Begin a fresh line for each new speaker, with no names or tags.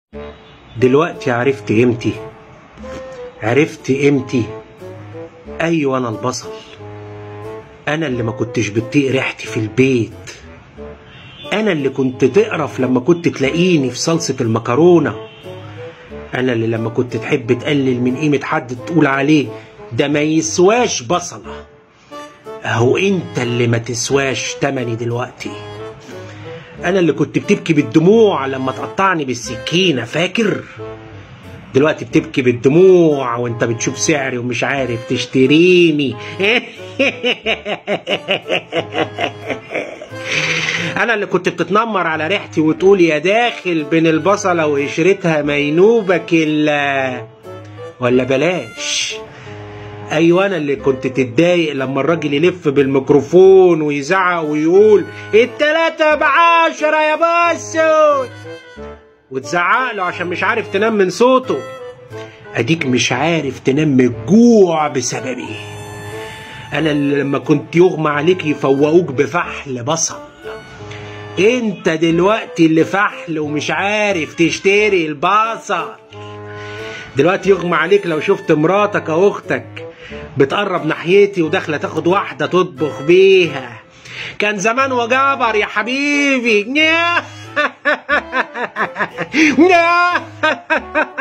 دلوقتي عرفت قيمتي. عرفت قيمتي. ايوه انا البصل. انا اللي ما كنتش بتطيق ريحتي في البيت. انا اللي كنت تقرف لما كنت تلاقيني في صلصة المكرونة. انا اللي لما كنت تحب تقلل من قيمة حد تقول عليه ده ما يسواش بصلة. اهو انت اللي ما تسواش تمني دلوقتي. انا اللي كنت بتبكي بالدموع لما تقطعني بالسكينة، فاكر؟ دلوقتي بتبكي بالدموع وانت بتشوف سعري ومش عارف تشتريني. انا اللي كنت بتتنمر على ريحتي وتقول يا داخل بين البصلة وقشرتها مينوبك ولا بلاش. ايوه انا اللي كنت تتضايق لما الراجل يلف بالميكروفون ويزعق ويقول 3 ب10 يا باسو، وتزعق له عشان مش عارف تنام من صوته. اديك مش عارف تنام من الجوع بسببي. انا اللي لما كنت يغمى عليك يفوقوك بفحل بصل. انت دلوقتي اللي فحل ومش عارف تشتري البصل. دلوقتي يغمى عليك لو شفت مراتك او اختك بتقرب ناحيتي وداخله تاخد واحده تطبخ بيها. كان زمان وجبر يا حبيبي.